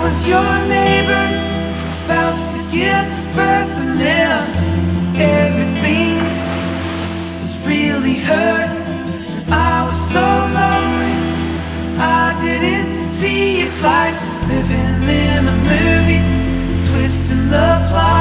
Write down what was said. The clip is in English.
was your neighbor, about to give birth, and then everything was really hurt. I was so lonely, I didn't see. It's like living in a movie, twisting the plot.